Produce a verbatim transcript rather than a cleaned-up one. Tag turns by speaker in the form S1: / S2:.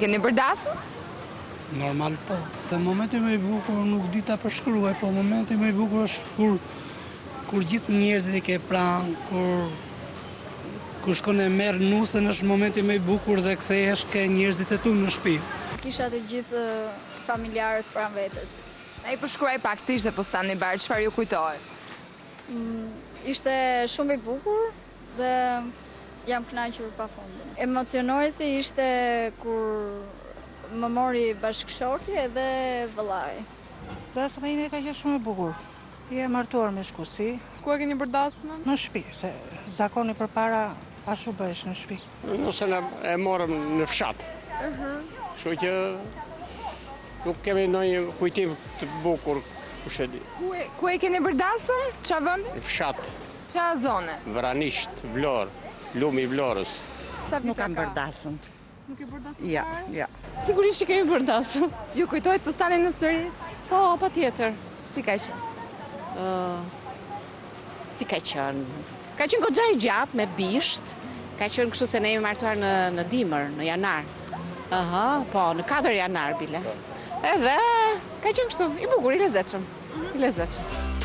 S1: keni përdasur?
S2: Normal po. Dhe momenti më i bukur nuk di ta përshkruaj, po momenti më i bukur është kur kur gjithë njerëzit i ke pranë, kur kur shkon e merr nusën është momenti më i bukur dhe kthehesh ke njerëzit e tu në shtëpi.
S3: Kisha të gjithë familjarët pranë vetes.
S1: A i përshkruaj pak si ishte fustani i bardhë, çfarë ju kujtohet?
S3: Mm, ishte shumë i bukur dhe jam kënaqur pafundëm. Emocionuesi ishte kur më mori bashkëshorti edhe vëllai.
S4: Dasma ime ka qenë shumë e bukur. Je martuar me shkusi.
S5: Ku e keni përdasmën?
S4: Në shtëpi, se zakoni përpara ashtu bëhesh në shtëpi.
S6: Nusën e morëm në fshat. Kështu që nuk kemi ndonjë kujtim të bukur, kush e di.
S1: Ku e, ku e keni përdasur? Qa vëndi?
S6: Në fshat,
S1: Qa zone?
S6: Vranisht, Vlorë, lumi i Vlorës.
S4: Nuk kam përdasën.
S5: Nuk e përdasmën
S4: Ja,
S5: fare?
S4: ja.
S7: Sigurisht që kemi përdasur.
S1: Ju kujtohet fustanin në sëris?
S7: Po, pa tjetër.
S1: Si ka qenë?
S7: Uh, si ka qenë? Ka qenë goxha i gjatë me bisht. Ka qenë kështu se ne jemi martuar në, në dimër, në janar. Aha, po, në katër janar, bile. Edhe, ka qenë kështu, i bukur, i lezetshëm. I lezetshëm.